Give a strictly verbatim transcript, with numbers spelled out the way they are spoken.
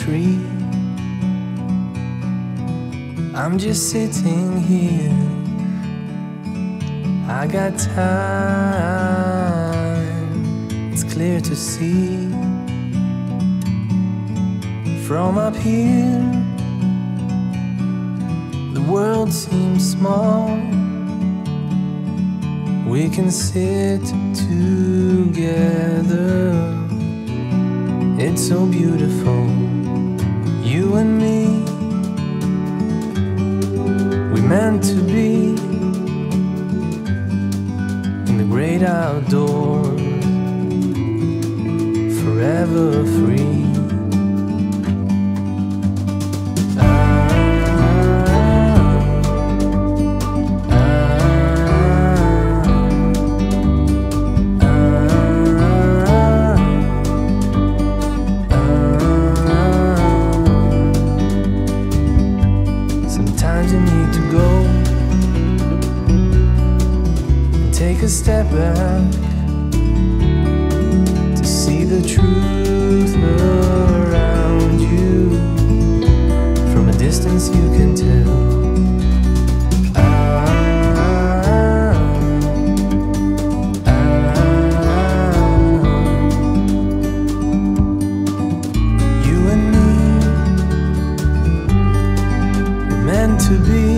tree. I'm just sitting here, I got time, it's clear to see. From up here, the world seems small. We can sit together, it's so beautiful, you and me. We meant to be in the great outdoors, forever free. Sometimes you need to go and take a step back to see the truth around you. From a distance you can tell. Ah, ah, you and me, we're meant to be